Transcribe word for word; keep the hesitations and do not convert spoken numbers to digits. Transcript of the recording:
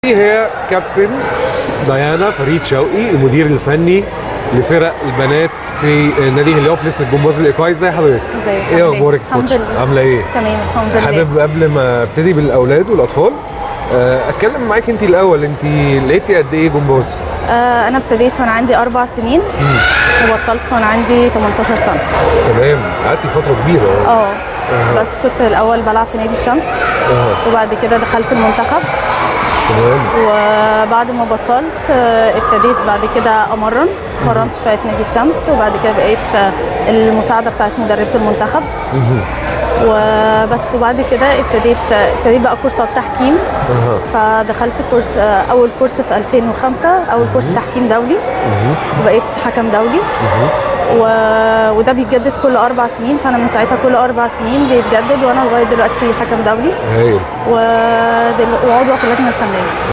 هي كابتن ديانا فريد شوقي، المدير الفني لفرق البنات في نادي هليوبلس للجمباز الايقاعي. ازي حضرتك؟ ازيك؟ ايه اخبارك يا كوتش؟ عامله ايه؟ تمام الحمد لله. حابب قبل ما ابتدي بالاولاد والاطفال اتكلم معاك انت الاول، انت لعبتي قد ايه جمباز؟ آه انا ابتديت وانا عندي اربع سنين وبطلت وانا عندي تمنتاشر سنه. تمام، قعدتي فتره كبيره. اه بس كنت الاول بلعب في نادي الشمس. اه وبعد كده دخلت المنتخب. تمام. وبعد ما بطلت ابتديت بعد كده امرن، اتمرنت شويه في نادي الشمس، وبعد كده بقيت المساعده بتاعت مدربه المنتخب. وبس. وبعد كده ابتديت ابتديت بقى كورسات تحكيم. فدخلت كورس اول كورس في ألفين وخمسة، اول كورس تحكيم دولي، وبقيت حكم دولي. و... وده بيتجدد كل اربع سنين، فانا من ساعتها كل اربع سنين بيتجدد، وانا لغايه دلوقتي حكم دولي. هايل. ودل... وعضوه في اللجنه الفنيه.